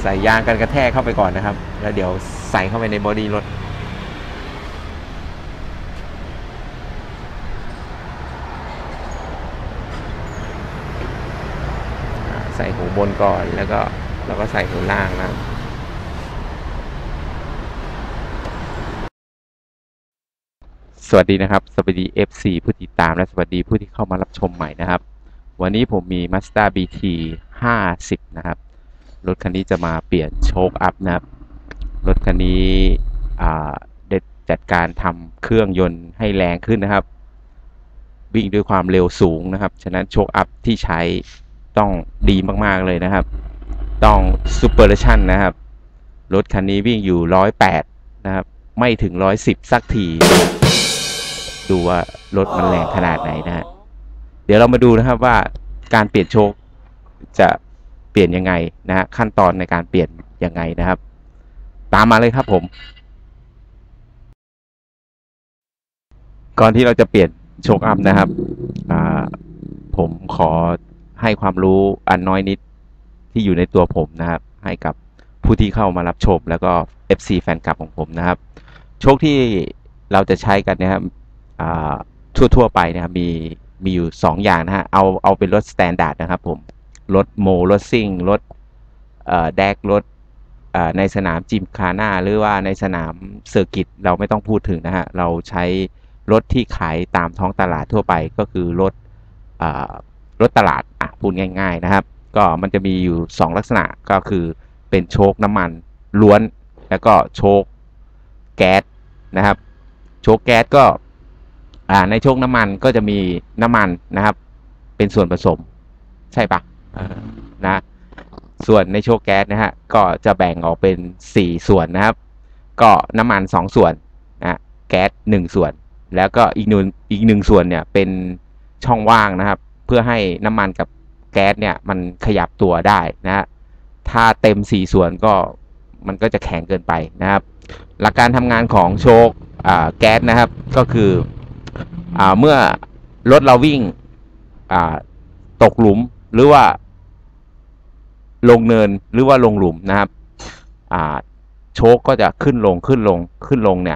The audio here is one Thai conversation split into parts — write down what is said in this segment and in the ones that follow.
ใส่ยางกันกระแทกเข้าไปก่อนนะครับแล้วเดี๋ยวใส่เข้าไปในบอดี้รถใส่หูบนก่อนแล้วก็ใส่หูล่างนะสวัสดีนะครับสวัสดี FC ผู้ติดตามและสวัสดีผู้ที่เข้ามารับชมใหม่นะครับวันนี้ผมมี Mazda BT 50นะครับรถคันนี้จะมาเปลี่ยนโชคอัพนะครับรถคันนี้ได้จัดการทำเครื่องยนต์ให้แรงขึ้นนะครับวิ่งด้วยความเร็วสูงนะครับฉะนั้นโชคอัพที่ใช้ต้องดีมากๆเลยนะครับต้องซูเปอร์เลชั่นนะครับรถคันนี้วิ่งอยู่108นะครับไม่ถึง110สักทีดูว่ารถมันแรงขนาดไหนนะฮะเดี๋ยวเรามาดูนะครับว่าการเปลี่ยนโชคจะเปลี่ยนยังไงนะฮะขั้นตอนในการเปลี่ยนยังไงนะครับตามมาเลยครับผมก่อนที่เราจะเปลี่ยนโชคอัพนะครับผมขอให้ความรู้อันน้อยนิดที่อยู่ในตัวผมนะครับให้กับผู้ที่เข้ามารับชมแล้วก็ FC แฟนคลับของผมนะครับโชคที่เราจะใช้กันนะครับทั่วไปนะครับมีอยู่2อย่างนะฮะเอาเป็นรถสแตนดาร์ดนะครับผมรถโมรถซิ่งรถแดกรถในสนามจิมคาน่าหรือว่าในสนามเซอร์กิตเราไม่ต้องพูดถึงนะฮะเราใช้รถที่ขายตามท้องตลาดทั่วไปก็คือรถตลาดพูดง่ายๆนะครับก็มันจะมีอยู่2ลักษณะก็คือเป็นโชคน้ำมันล้วนแล้วก็โชคแก๊สนะครับโชคแก๊สก็ในโชคน้ำมันก็จะมีน้ำมันนะครับเป็นส่วนผสมใช่ปะนะส่วนในโชคแก๊สนะฮะก็จะแบ่งออกเป็น4ส่วนนะครับก็น้ำมัน2ส่วนนะแก๊ส1ส่วนแล้วก็อีกหนึ่งส่วนเนี่ยเป็นช่องว่างนะครับเพื่อให้น้ำมันกับแก๊สเนี่ยมันขยับตัวได้นะฮะถ้าเต็ม4ส่วนก็มันก็จะแข็งเกินไปนะครับหลักการทำงานของโชคแก๊สนะครับก็คือเมื่อรถเราวิ่งตกหลุมหรือว่าลงเนินหรือว่าลงหลุมนะครับโชคก็จะขึ้นลงเนี่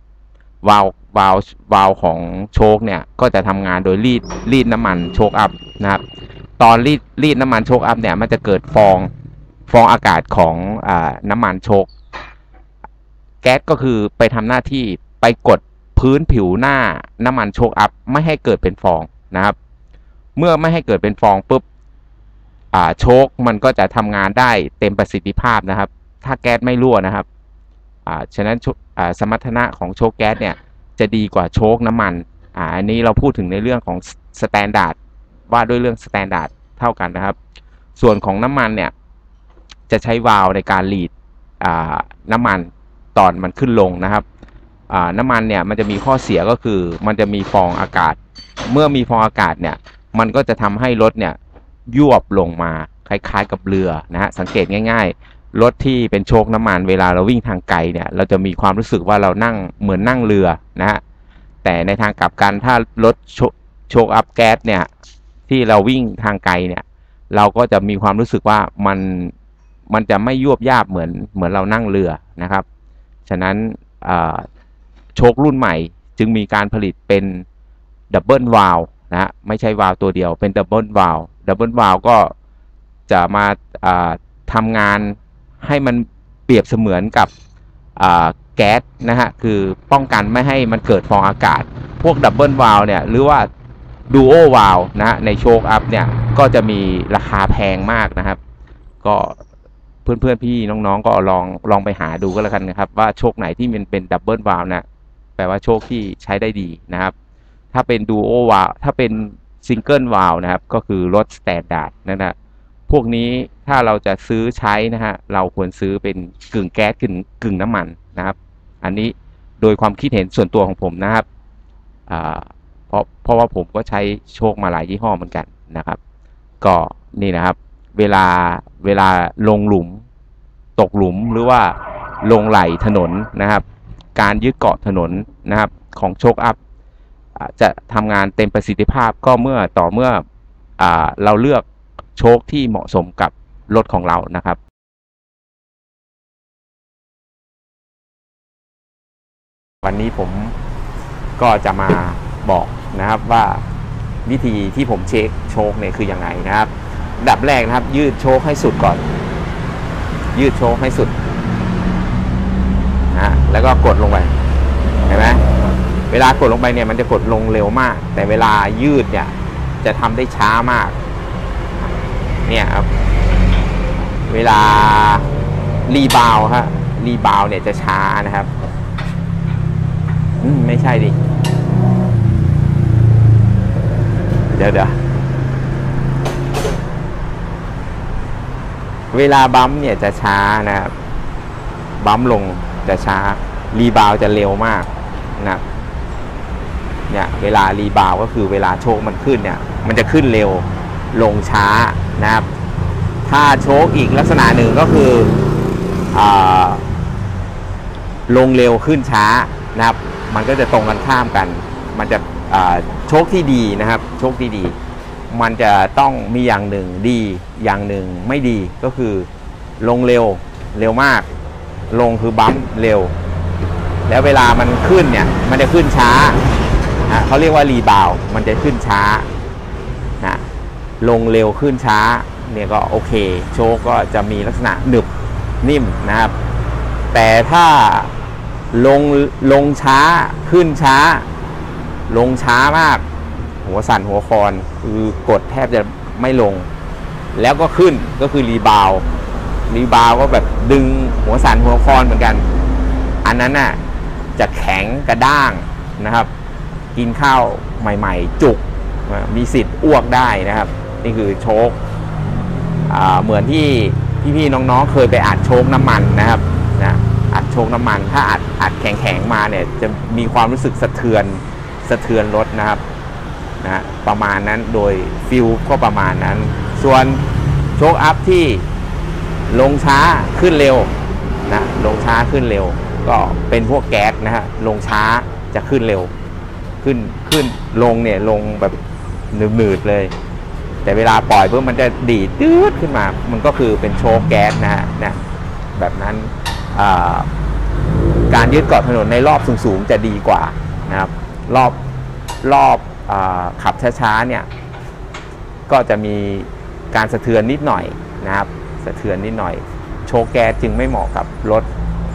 ยวาล์วของโชคเนี่ยก็จะทำงานโดยรีดน้ำมันโชคอัพนะครับตอนรีดน้ำมันโชคอัพเนี่ยมันจะเกิดฟองอากาศของน้ำมันโชคแก๊สก็คือไปทำหน้าที่ไปกดพื้นผิวหน้าน้ำมันโชคอัพไม่ให้เกิดเป็นฟองนะครับเมื่อไม่ให้เกิดเป็นฟองปุ๊บโชคมันก็จะทำงานได้เต็มประสิทธิภาพนะครับถ้าแก๊สไม่รั่วนะครับฉะนั้นสมรรถนะของโชคแก๊สเนี่ยจะดีกว่าโชคน้ำมันอันนี้เราพูดถึงในเรื่องของสแตนดาร์ดว่าด้วยเรื่องสแตนดาร์ดเท่ากันนะครับส่วนของน้ำมันเนี่ยจะใช้วาล์วในการลีดน้ำมันตอนมันขึ้นลงนะครับน้ำมันเนี่ยมันจะมีข้อเสียก็คือมันจะมีฟองอากาศเมื่อมีฟองอากาศเนี่ยมันก็จะทำให้รถเนี่ยยวบลงมาคล้ายๆกับเรือนะฮะสังเกตง่ายๆรถที่เป็นโชคน้ำมันเวลาเราวิ่งทางไกลเนี่ยเราจะมีความรู้สึกว่าเรานั่งเหมือนนั่งเรือนะฮะแต่ในทางกลับกันถ้ารถโชคอัพแก๊สเนี่ยที่เราวิ่งทางไกลเนี่ยเราก็จะมีความรู้สึกว่ามันจะไม่ยวบยาบเหมือนเรานั่งเรือนะครับฉะนั้นโชครุ่นใหม่จึงมีการผลิตเป็นดับเบิลวาล์วนะฮะไม่ใช่วาล์วตัวเดียวเป็นดับเบิลวาล์วก็จะมาทำงานให้มันเปรียบเสมือนกับแก๊สนะฮะคือป้องกันไม่ให้มันเกิดฟองอากาศพวกดับเบิลวาล์วเนี่ยหรือว่าดูโอวาล์วนะฮะในโชคอัพเนี่ยก็จะมีราคาแพงมากนะครับก็เพื่อนๆพี่น้องๆก็ลองไปหาดูก็แล้วกันนะครับว่าโชคไหนที่มันเป็นดับเบิลวาล์วนะแปลว่าโชคที่ใช้ได้ดีนะครับถ้าเป็นดูโอวาล์วถ้าเป็นซิงเกิลวาล์วนะครับก็คือรถสแตนดาร์ดนะพวกนี้ถ้าเราจะซื้อใช้นะฮะเราควรซื้อเป็นกึ่งแก๊สกึ่งน้ำมันนะครับอันนี้โดยความคิดเห็นส่วนตัวของผมนะครับเพราะว่าผมก็ใช้โชคมาหลายยี่ห้อเหมือนกันนะครับก็นี่นะครับเวลาลงหลุมตกหลุมหรือว่าลงไหลถนนนะครับการยึดเกาะถนนนะครับของโชคอัพจะทำงานเต็มประสิทธิภาพก็เมื่อเราเลือกโชคที่เหมาะสมกับรถของเรานะครับวันนี้ผมก็จะมาบอกนะครับว่าวิธีที่ผมเช็คโชคเนี่ยคือยังไงนะครับอันดับแรกนะครับยืดโชคให้สุดก่อนยืดโชคให้สุดนะแล้วก็กดลงไปเห็นไหมเวลากดลงไปเนี่ยมันจะกดลงเร็วมากแต่เวลายืดเนี่ยจะทำได้ช้ามากเนี่ยครับเวลารีบาวฮะรีบาวเนี่ยจะช้านะครับไม่ใช่ดิเดี๋ยวเวลาบัมป์เนี่ยจะช้านะครับบัมป์ลงจะช้ารีบาวจะเร็วมากนะเนี่ยเวลารีบาวก็คือเวลาโชคมันขึ้นเนี่ยมันจะขึ้นเร็วลงช้านะครับถ้าโชคอีกลักษณะหนึ่งก็คือลงเร็วขึ้นช้านะครับมันก็จะตรงกันข้ามกันมันจะโชคที่ดีนะครับโชคที่ดีมันจะต้องมีอย่างหนึ่งดีอย่างหนึ่งไม่ดีก็คือลงเร็วมากลงคือบัมป์เร็วแล้วเวลามันขึ้นเนี่ยมันจะขึ้นช้านะเขาเรียกว่ารีบาวมันจะขึ้นช้านะลงเร็วขึ้นช้าเนี่ยก็โอเคโชคก็จะมีลักษณะหนึบนิ่มนะครับแต่ถ้าลงช้าขึ้นช้าลงช้ามากหัวสั่นหัวคอนคือกดแทบจะไม่ลงแล้วก็ขึ้นก็คือรีบาวก็แบบดึงหัวสั่นหัวคอนเหมือนกันอันนั้นน่ะจะแข็งกระด้างนะครับกินข้าวใหม่ๆจุกมีสิทธิ์อ้วกได้นะครับนี่คือโชคเหมือนที่พี่ๆน้องๆเคยไปอัดโชคน้ำมันนะครับนะอัดโชคน้ำมันถ้าอัดแข็งๆมาเนี่ยจะมีความรู้สึกสะเทือนรถนะครับนะประมาณนั้นโดยฟิลก็ประมาณนั้นส่วนโชคอัพที่ลงช้าขึ้นเร็วนะลงช้าขึ้นเร็วก็เป็นพวกแก๊สนะฮะลงช้าจะขึ้นเร็วขึ้นลงเนี่ยลงแบบหนืดเลยแต่เวลาปล่อยเพื่อมันจะดีดตืดขึ้นมามันก็คือเป็นโชคแก๊สนะฮะนะแบบนั้นการยึดเกาะถนนในรอบสูงๆจะดีกว่านะครับรอบขับช้าๆเนี่ยก็จะมีการสะเทือนนิดหน่อยนะครับสะเทือนนิดหน่อยโชคแก๊สจึงไม่เหมาะกับรถ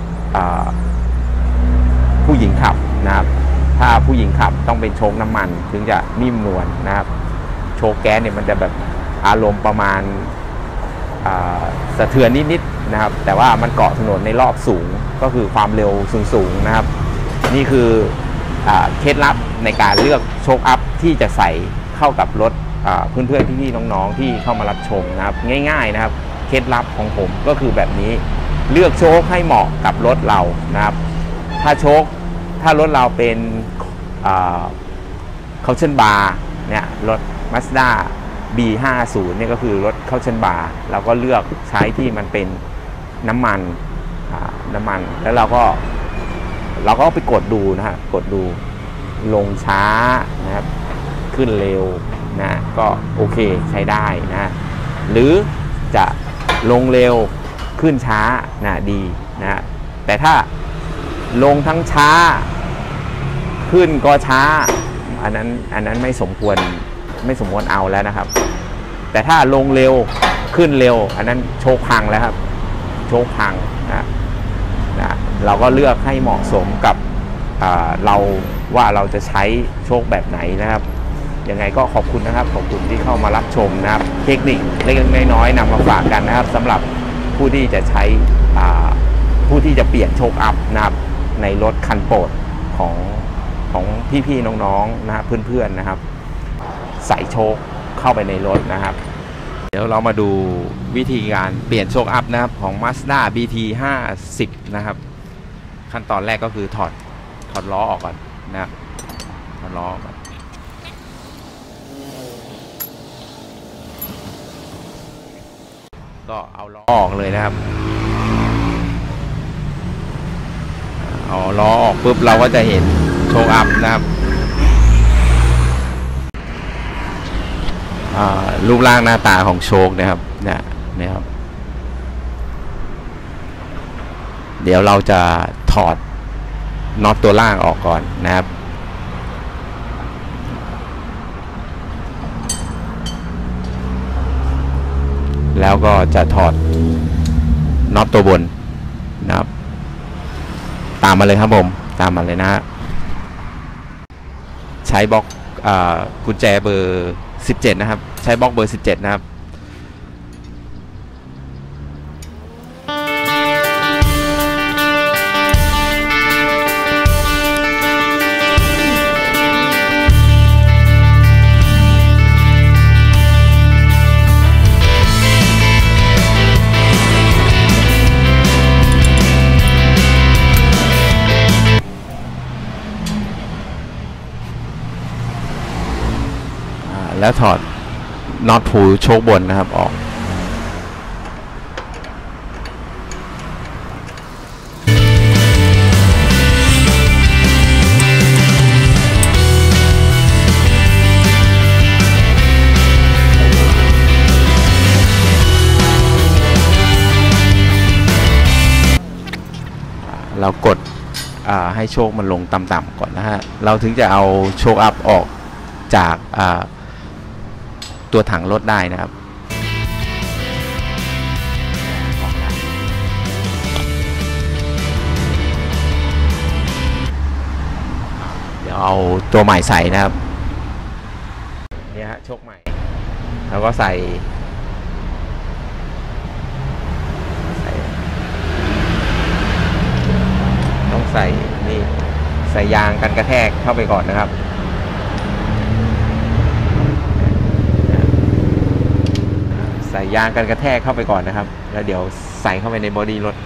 ผู้หญิงขับนะครับถ้าผู้หญิงขับต้องเป็นโชคน้ำมันถึงจะนิ่มนวลนะครับโชคแก๊สเนี่ยมันจะแบบอารมณ์ประมาณสะเทือนนิดๆนะครับแต่ว่ามันเกาะถนนในรอบสูงก็คือความเร็วสูงนะครับนี่คือเคล็ดลับในการเลือกโชคอัพที่จะใส่เข้ากับรถเพื่อนๆพี่ๆน้องๆที่เข้ามารับชมนะครับง่ายๆนะครับเคล็ดลับของผมก็คือแบบนี้เลือกโชคให้เหมาะกับรถเรานะครับถ้ารถเราเป็นเคาชั่นบาร์เนี่ยรถ Mazda B50 เนี่ยก็คือรถเคาชั่นบาร์เราก็เลือกใช้ที่มันเป็นน้ำมันแล้วเราก็ไปกดดูนะฮะกดดูลงช้านะครับขึ้นเร็วนะก็โอเคใช้ได้นะหรือจะลงเร็วขึ้นช้านะดีนะแต่ถ้าลงทั้งช้าขึ้นก็ช้าอันนั้นไม่สมควรเอาแล้วนะครับแต่ถ้าลงเร็วขึ้นเร็วอันนั้นโชคพังแล้วครับโชคพังนะเราก็เลือกให้เหมาะสมกับเราว่าเราจะใช้โชคแบบไหนนะครับยังไงก็ขอบคุณนะครับขอบคุณที่เข้ามารับชมนะครับเทคนิคเล็กๆน้อยๆนำมาฝากกันนะครับสำหรับผู้ที่จะใช้ผู้ที่จะเปลี่ยนโชคอัพนะครับในรถคันโปรดของพี่ๆน้องๆนะครับเพื่อนๆนะครับใส่โชคเข้าไปในรถนะครับเดี๋ยวเรามาดูวิธีการเปลี่ยนโชคอัพนะครับของ Mazda BT50 นะครับขั้นตอนแรกก็คือถอดล้อออกก่อนนะครับถอดล้อออกก่อนก็เอาล้อออกเลยนะครับเอาล้อออกปุ๊บเราก็จะเห็นโชคอัพนะครับรูปร่างหน้าตาของโชคนะครับนะครับเดี๋ยวเราจะถอดน็อตตัวล่างออกก่อนนะครับแล้วก็จะถอดน็อตตัวบนนะครับตามมาเลยครับผมตามมาเลยนะฮะใช้บล็อกกุญแจเบอร์17นะครับใช้บล็อกเบอร์17นะครับแล้วถอดน็อตผูโชคบนนะครับออกเรากดให้โชคมันลงต่ำๆก่อนนะฮะเราถึงจะเอาโชคอัพออกจากตัวถังรถได้นะครับเดี๋ยวเอาตัวใหม่ใส่นะครับนี่ฮะโชคใหม่แล้วก็ใส่ต้องใส่นี่ใส่ยางกันกระแทกเข้าไปก่อนนะครับใส่ยางกันกระแทกเข้าไปก่อนนะครับแล้วเดี๋ยวใส่เข้าไปในบอดี้รถ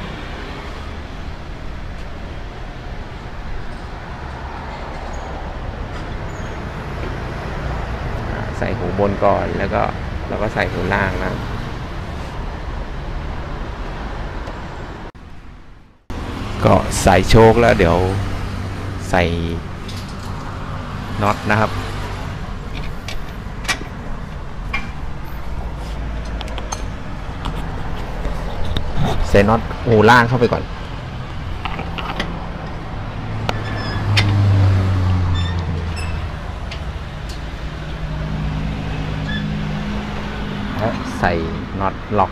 ใส่หูบนก่อนแล้วก็ใส่หูล่างนะก็ใส่โชคแล้วเดี๋ยวใส่น็อตนะครับใส่น็อตหูล่างเข้าไปก่อนแล้วใส่น็อตล็อก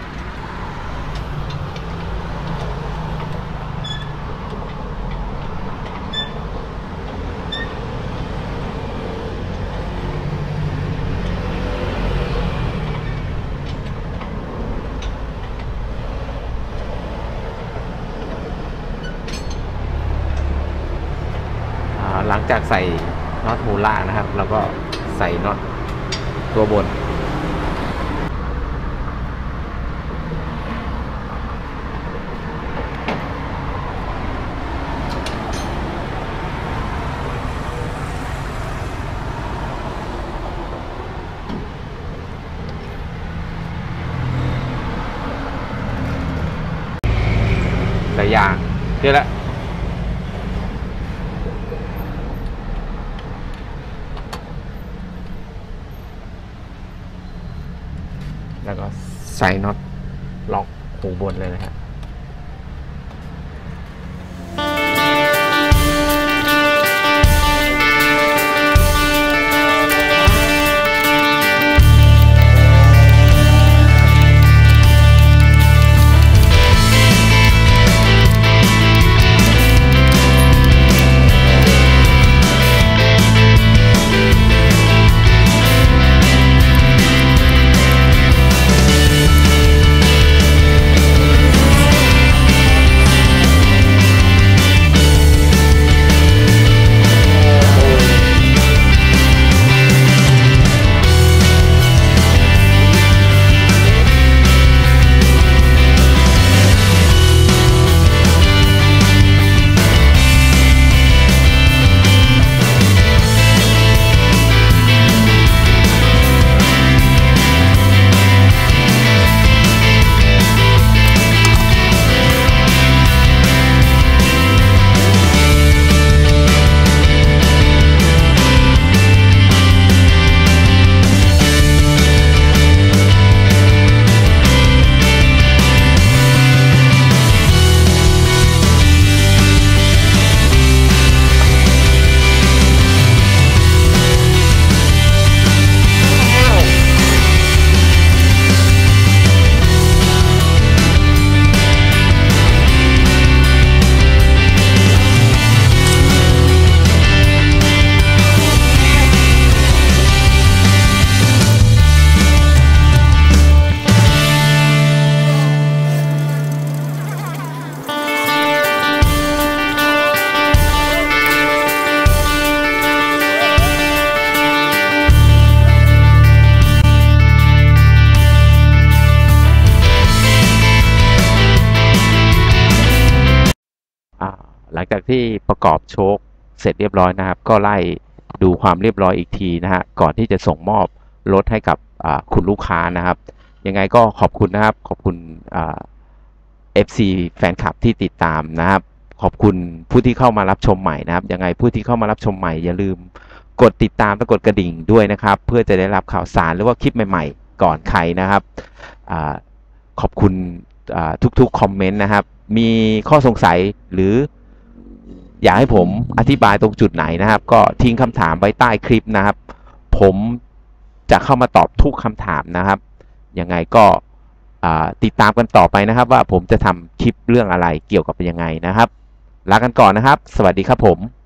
หลังจากใส่น็อตหูล่างนะครับแล้วก็ใส่น็อตตัวบนใส่ยางเยอะแล้วแล้วก็ใส่น็อตล็อกหูบนเลยนะครับที่ประกอบโชคเสร็จเรียบร้อยนะครับก็ไล่ดูความเรียบร้อยอีกทีนะฮะก่อนที่จะส่งมอบรถให้กับคุณลูกค้านะครับยังไงก็ขอบคุณนะครับขอบคุณFC แฟนคลับที่ติดตามนะครับขอบคุณผู้ที่เข้ามารับชมใหม่นะครับยังไงผู้ที่เข้ามารับชมใหม่อย่าลืมกดติดตามและกดกระดิ่งด้วยนะครับเพื่อจะได้รับข่าวสารหรือว่าคลิปใหม่ๆก่อนใครนะครับขอบคุณทุกๆคอมเมนต์นะครับมีข้อสงสัยหรืออยากให้ผมอธิบายตรงจุดไหนนะครับก็ทิ้งคำถามไว้ใต้คลิปนะครับผมจะเข้ามาตอบทุกคำถามนะครับยังไงก็ติดตามกันต่อไปนะครับว่าผมจะทำคลิปเรื่องอะไรเกี่ยวกับยังไงนะครับลากันก่อนนะครับสวัสดีครับผม